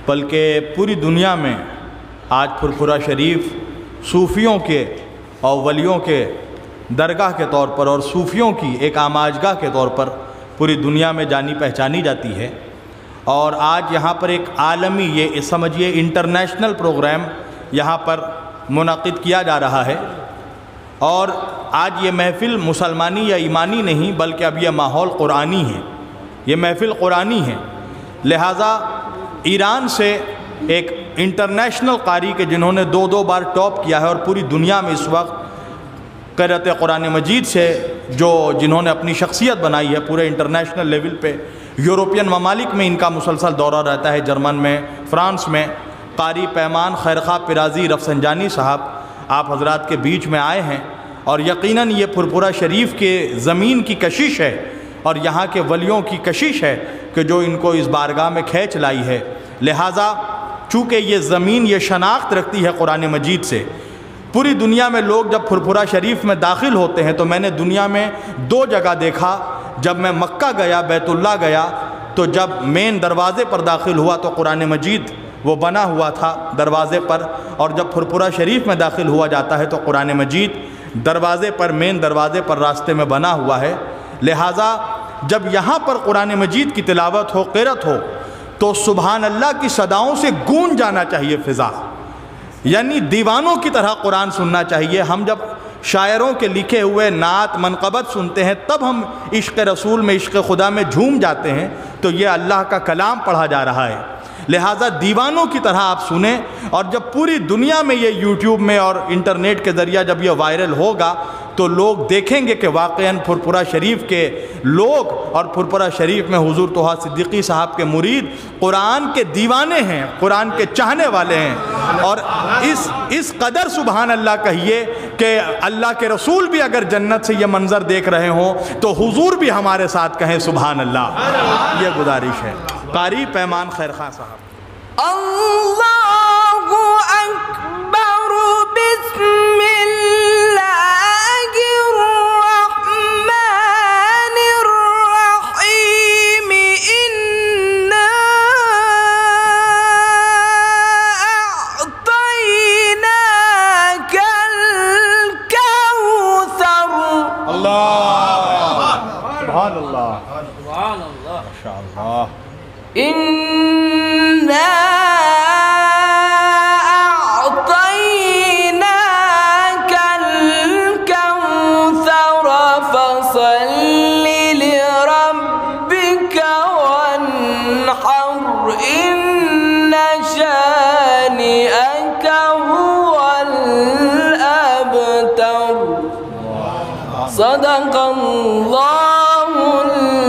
بلکہ پوری دنیا میں آج پھرپھرا شریف صوفیوں کے اور ولیوں کے درگاہ کے طور پر اور صوفیوں کی ایک آماجگاہ کے طور پر پوری دنیا میں جانی پہچانی جاتی ہے۔ اور آج یہاں پر ایک عالمی یہ سمجھیے انٹرنیشنل پروگرام یہاں پر منعقد کیا جا رہا ہے، اور آج یہ محفل مسلمانی یا ایمانی نہیں بلکہ اب یہ ماحول قرآنی ہے، یہ محفل قرآنی ہے۔ لہٰذا ایران سے ایک انٹرنیشنل قاری کے جنہوں نے دو بار ٹاپ کیا ہے اور پوری دنیا میں اس وقت قرأت قرآن مجید سے جنہوں نے اپنی شخصیت بنائی ہے پورے انٹرنیشنل لیول پہ، یورپین ممالک میں ان کا مسلسل دورہ رہتا ہے، جرمن میں، فرانس میں۔ قاری پیمان خیرخواہ پرازی رفسنجانی صاحب آپ حضرات کے بیچ میں آئے ہیں، اور یقیناً یہ پھرپھرا شریف کے زمین کی کشش ہے اور یہاں کے ولیوں کی کشش ہے کہ جو ان کو اس بارگاہ میں کھینچ لائی ہے۔ لہٰذا چونکہ یہ زمین یہ شناخت رکھتی ہے قرآن مجید سے، پوری دنیا میں لوگ جب پھرپھرا شریف میں داخل ہوتے ہیں تو میں نے دنیا میں 2 جگہ دیکھا۔ جب میں مکہ گیا، بیت اللہ گیا، تو جب مین دروازے پر داخل ہوا تو قرآن مجید وہ بنا ہوا تھا دروازے پر، اور جب پھرپھرا شریف میں داخل ہوا جاتا ہے تو قرآن مجید دروازے پر، مین دروازے پر راستے میں بنا ہوا ہے۔ لہٰذا جب یہاں پر قرآن مجید کی تلاوت ہو، قرأت ہو، تو سبحان اللہ کی صداؤں سے گونج جانا چاہیے فضا، یعنی دیوانوں کی طرح قرآن سننا چاہیے۔ ہم جب شاعروں کے لکھے ہوئے نعت منقبت سنتے ہیں تب ہم عشق رسول میں، عشق خدا میں جھوم جاتے ہیں، تو یہ اللہ کا کلام پڑھا جا رہا ہے۔ لہٰذا دیوانوں کی طرح آپ سنیں، اور جب پوری دنیا میں یہ یوٹیوب میں اور انٹرنیٹ کے ذریعہ جب یہ وائرل ہوگا تو لوگ دیکھیں گے کہ واقعاً پھرپھرا شریف کے لوگ اور پھرپھرا شریف میں حضور طہ صدیقی صاحب کے مرید قرآن کے دیوانے ہیں، قرآن کے چاہنے والے ہیں۔ اور اس قدر سبحان اللہ کہیے کہ اللہ کے رسول بھی اگر جنت سے یہ منظر دیکھ رہے ہوں تو حضور بھی ہمارے ساتھ کہیں سبحان اللہ۔ یہ گزارش ہے۔ قاری پیمان خیرخواہ صاحب۔ اللہ اکبر، بسم اللہ الرحمن الرحیم، انا اعطیناک الکوثر۔ اللہ سبحان اللہ ماشاء اللہ۔ انا اعطیناک الکوثر فصل لربک وانحر، ان شانئک هو الابتر۔ صدق اللہ